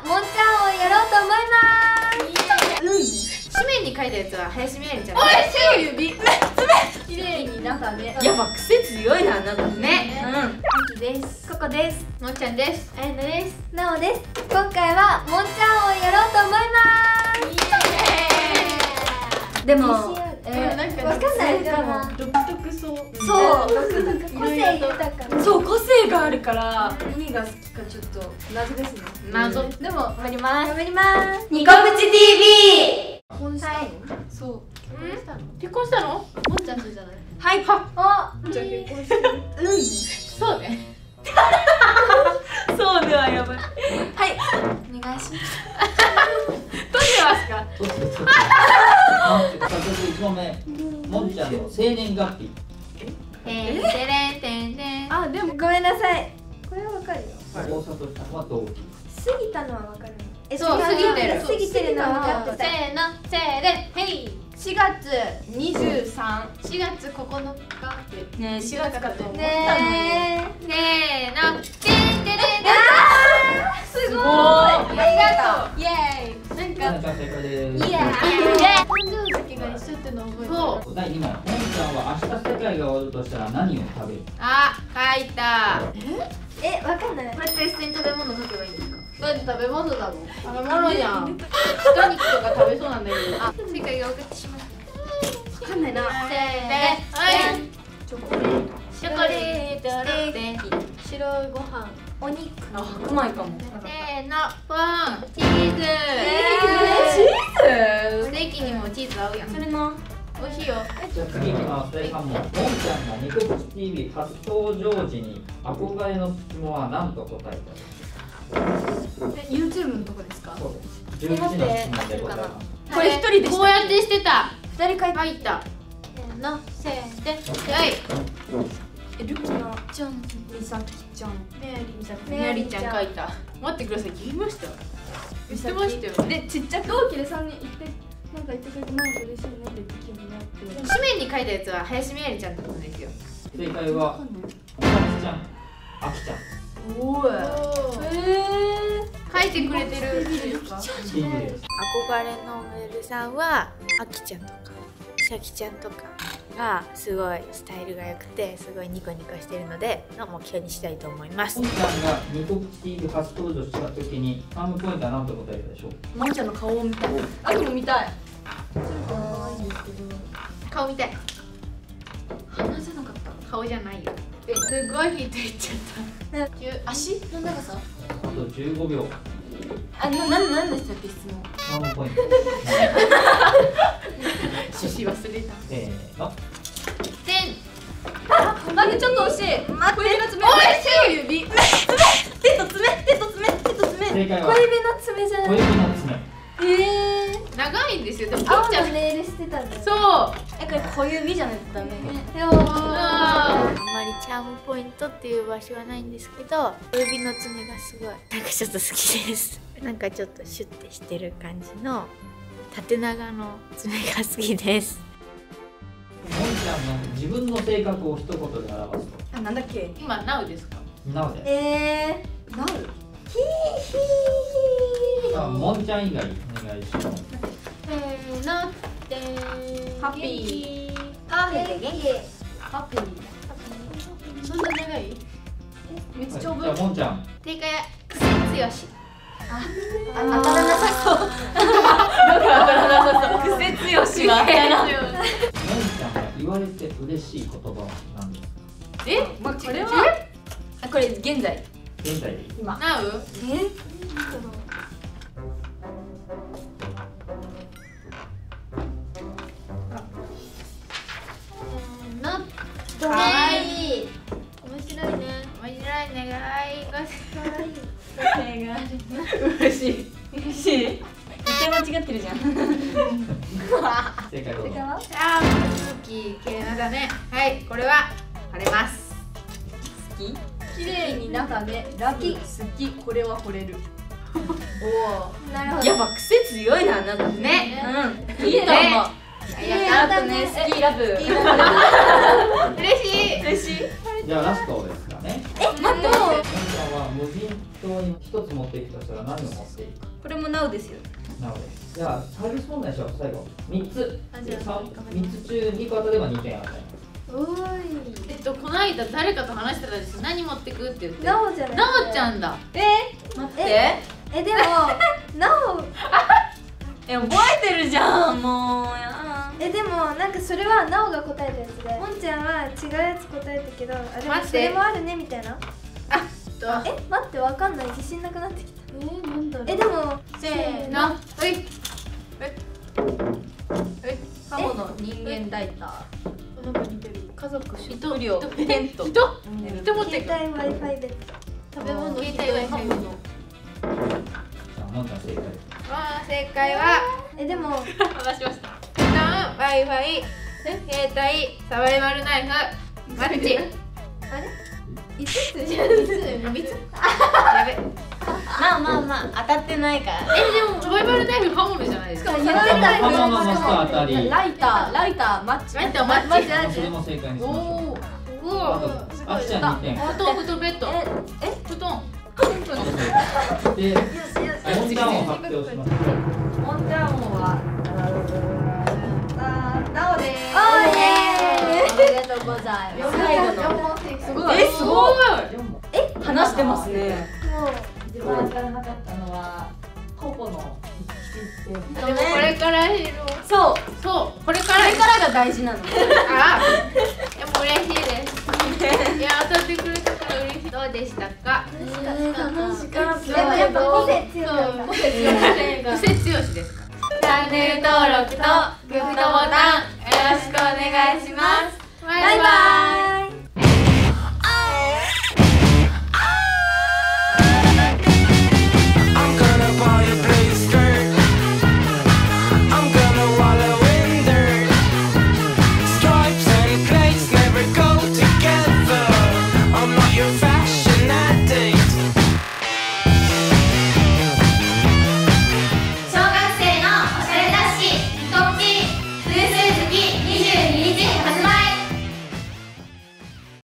もんちゃんをやろうと思います。 紙面に書いたやつは林美愛ちゃん。 おい、手を指きれいになったね。 やっぱ癖強いな、あなたね。 あきです。ここです。 もんちゃんです。 あやなです。なおです。今回はもんちゃんをやろうと思います。 でもなんかわかんないかな。 独特そう。 そう個性豊かな。 そう、個性があるから何が好きかちょっと謎ですね。 謎。 でも頑張ります。頑張ります。 ニコプチ TV。 結婚したの？そう。 結婚したの？ もんちゃんとじゃない？ はい。 お、 じゃあ結婚してる。 そうね。 そうではやばい。はい。 お願いします。 どうしますか？ 早速1問目、もんちゃんの生年月日。 てんてれんてんてん。 あ、でもごめんなさい。これはわかるよ。 大里さんは同期。 過ぎたのはわかる。 そう過ぎてる過ぎてるのは分かってた。 せーの、せーれ、へい。 4月23。 4月9日ってねえ、4月かと思ったのに。 ねせーの、てんてれん。 すごい。 ありがとう。イエーイ。 なんか正解です。 イエーイ。誕生月が一緒っての覚えてる。 そう。 第2問、もんちゃんは明日世界が終わるとしたら何を食べる？ あ、書いた。 わかんない。 これテストに食べ物書けばいいんですか？ だって食べ物だもん。食べ物じゃん。 豚肉とか食べそうなんだけど。あ、世界が送ってしまった。 わかんないな。 せーの、はい。 チョコレート。 チョコレート、ステーキ。 白いご飯。 お肉。 あ、うまいかも。 せーの、ポン、チーズ。ステーキにもチーズ合うやん。 それな。 美味しいよ。 じゃあ次いきます。第3問、もんちゃんがニコプチ TV 初登場時に憧れの質問は何と答えた？ YouTube のとこですか？ そうです。11の質問でございます。 これ一人でした。 こうやってしてた。 二人書いて。 入った。せーの、せーで、はい。 ルキナちゃん、ミサキちゃん、メアリーちゃん。 メアリーちゃん書いた。待ってください、言いました。言ってましたよ。 で、ちっちゃく同期で3人行って、なんか言ってくれて、なんか嬉しいねって言って気になって。 紙面に書いたやつは林美愛ちゃんだったんですよ。 正解はあきちゃん、あきちゃん。 おー。 書いてくれてる。 TV です。 憧れのモデルさんはあきちゃんとかさきちゃんとかがすごいスタイルが良くてすごいニコニコしてるのでの目標にしたいと思いますもんちゃんがニコプチ TV 初登場した時にチャームポイントは何と答えたでしょう？ もんちゃんの顔を見たい。 あ、でも見たい。 顔見たい。 話せなかった。 顔じゃないよ。すごいヒント言っちゃった足の長さ？ あと15秒。 なんでしたっけ質問。 チャームポイント。 趣旨忘れた。 せーの。 待ってちょっと惜しい。待って。小指の爪。おい手を指。 手と爪、手と爪、手と爪。 正解は小指の爪じゃない。 小指の爪。 長いんですよ。でも青切っちゃう。 のネイルしてたんだよ。 そう。 これ小指じゃないとダメ。 あんまりチャームポイントっていう場所はないんですけど小指の爪がすごいなんかちょっと好きですなんかちょっとシュッてしてる感じの縦長の爪が好きですもんちゃんの自分の性格を一言で表すと。 あ、なんだっけ。 今 NOW ですか？ なので、 なる。 さあもんちゃん以外お願いします。 せーのでーハッピー。 あ、元気。 ハッピー。そんな長い？めっちゃ長文。 じゃあもんちゃん。 正解は癖強し。 当たらなさそう。 癖強しは。 もんちゃんが言われて嬉しい言葉は何ですか？ え、 これはあ、これ現在。 現在でいい。 今。 NOW？ かわいい。 面白いね。面白いね。かわいい。 個性がある。 嬉しい。嬉しい。絶対間違ってるじゃん。 正解どうぞ。 ああ、空気綺麗なんだね。はい、これは晴れます。 好き。 綺麗になったね。ラブ、好き、これは惚れる。おお。 なるほど。 やっぱ癖強いな、あなた。 ね。 うん。いいと思う。 ありあとね、好きラブ。 嬉しい。 嬉しい。 じゃあラストですかね。 待って。 もんちゃんは無人島に一つ持っていくとしたら何を持っていく？ これもなおですよ。 なので、じゃあサービス問題しよう。最後3つ。 じゃあ 3つ中2個当たれば2点与えます。 おーこの間誰かと話してたんですよ。何持ってくって言って。 なおじゃない。 なおちゃんだ。 待って。 でもなお覚えてるじゃん、もうやでもなんかそれはなおが答えたやつで、もんちゃんは違うやつ答えたけど、あでもそれもあるねみたいな。待って、わかんない、自信なくなってきた。 なんだろう。 でもせーの。 カモの人間ライター。 なんか似てる。家族食料テント人持ってく。 携帯 Wi-Fi ベッ食べ物携帯 Wi-Fi の。 じゃあもんちゃん正解。 正解はでも話しました。Wi-Fi、携帯、サバイバルナイフ、マッチ。 5つじゃん。 3つ。やべ。 まあ当たってないから。 でもサバイバルナイフ刃物じゃないですか。 刃物の下当たり。 ライター、マッチ。 マッチ。 それも正解にしましょう。 おあきちゃん2点。 布団ベッド。布団。 で、もんちゃんを発表します。 モンジャンはなおです。 おめでとうございます。 最後の 4問正解。 すごい。話してますね。 一番当たらなかったのはココのでもこれからそうこれからが大事なの。 でも嬉しいです。いや当たってくれたから嬉しい。どうでしたか？ 楽しかった。でもやっぱ個性強かった。 癖強しですか？チャンネル登録とグッドボタンよろしくお願いします。バイバイ。